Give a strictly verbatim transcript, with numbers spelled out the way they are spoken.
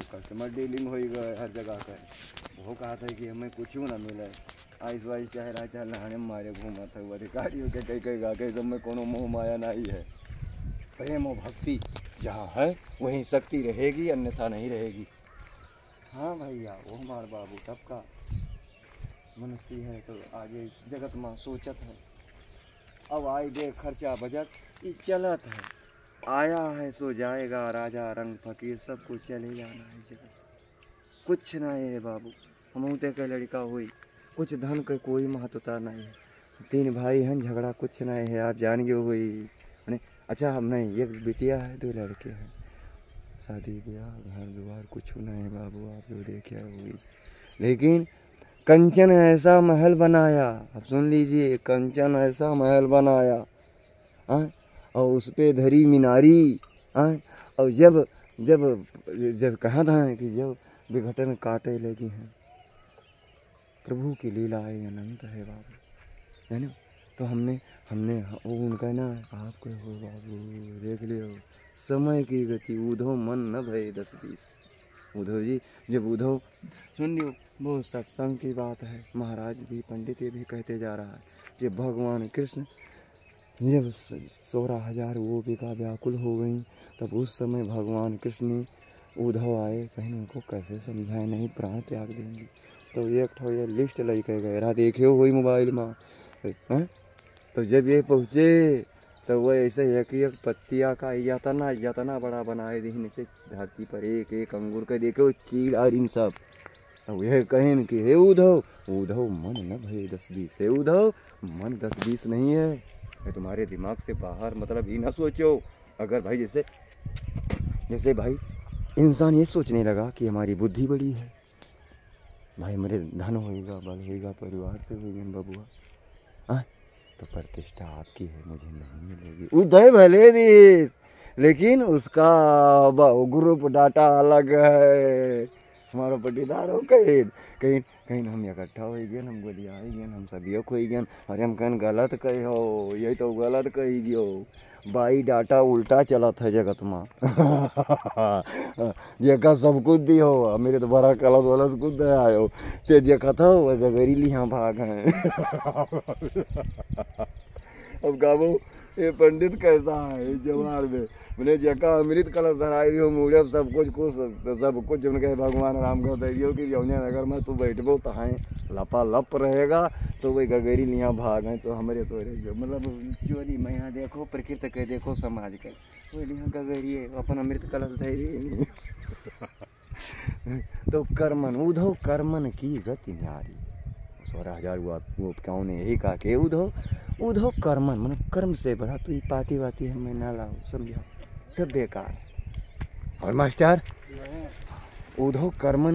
Customer dealing हो गए हर जगह का। वो कहा था कि हमें कुछ ना मिले, आइस वाइस चाहे रहा चाहे नहाने मारे घूमा था वो अधिकारियों के कई कई गा के सब में कोनो मोह माया नहीं है। प्रेम और भक्ति जहाँ है वहीं शक्ति रहेगी, अन्यथा नहीं रहेगी। हाँ भैया, वो हमारे बाबू तब का मनुष्य है तो आगे जगत में सोचत है। अब आई देख खर्चा बजट ये चलत है, आया है सो जाएगा, राजा रंग फकीर सब कुछ चले जाना है जगह से। कुछ ना है बाबू, हम ते के लड़का हुई, कुछ धन के कोई महत्वता नहीं है। तीन भाई हैं, झगड़ा कुछ नहीं है, आप जान गए हुई। अच्छा हम नहीं, एक बिटिया है, दो लड़के हैं, शादी ब्याह घर द्वार कुछ नहीं है बाबू, आप जो देखे हुई। लेकिन कंचन ऐसा महल बनाया, अब सुन लीजिए, कंचन ऐसा महल बनाया आ? और उस पे धरी मीनारी आ? और जब जब जब कहा था कि जब विघटन काटे लगी हैं, प्रभु की लीलाएं अनंत है बाबू, है ना। तो हमने हमने वो उनका ना आपको हो बाबू देख लियो, समय की गति उधो मन न भय दस बीस। उद्धव जी जब उद्धव सुन लियो, वो सत्संग की बात है, महाराज भी पंडित ये भी कहते जा रहा है कि भगवान कृष्ण जब सोलह हजार वो बिका व्याकुल हो गई, तब उस समय भगवान कृष्ण ने उद्धव आए, कहीं उनको कैसे समझाए, नहीं प्राण त्याग देंगे। तो एक ठो ये लिस्ट लेके गए रहा, देखे हो वही मोबाइल में है। तो जब ये पहुँचे तो वो ऐसे एक एक पत्तिया का यतना यतना बड़ा बनाए दीन से धरती पर एक एक अंगूर के देखे चीड़ और इन सब। अब यह कहें कि हे उद्धव, उद्धव मन न भय दस बीस, हे उद्धव मन दस बीस नहीं है, ये तुम्हारे दिमाग से बाहर, मतलब ये ना सोचो। अगर भाई जैसे जैसे भाई इंसान ये सोचने लगा कि हमारी बुद्धि बड़ी है, भाई मेरे धन होएगा, बल होएगा, परिवार पे होएगा बबुआ, हाँ तो प्रतिष्ठा आपकी है, मुझे नहीं मिलेगी। उदय भले दी, लेकिन उसका ग्रुप डाटा अलग है। हमारा पटीदार हो कहीं कहीं कहीं हम इकट्ठा हो गए, हम गोलियाँ आई गए, हम सभी हो गए, अरे हम कहीं गलत कही हो, यही तो गलत कही गयो। बाई डाटा उल्टा चला था जगत में जगह सब कुछ दी हो, मेरे तो बड़ा कलश वलस कुछ दे आयो ते देखा था वैसे गरी लिया भाग हैं अब गाबो ये पंडित कैसा है जवार में मैंने जगह अमृत कलश धराई हो मुड़े सब कुछ कुछ सब कुछ उनके भगवान राम को दे दियो कि नगर में तू बैठबो तो हैं लपा लप रहेगा, तो वही गगरी लिया भाग हैं। तो हमारे तो मतलब चोरी मैं यहाँ देखो प्रकृति के देखो समाज के वो यहाँ गगरी है अपन अमृत कलश धैर्य तो कर्मन उद्धव कर्मन की गति न्यारी, सोलह हजार हुआ वो क्यों ने यही कहा कि उद्धव उद्धव कर्मन मतलब कर्म से बड़ा तो ये पाती वाती हमें ना लाओ, समझाओ सब बेकार। और मास्टर उद्धव कर्मन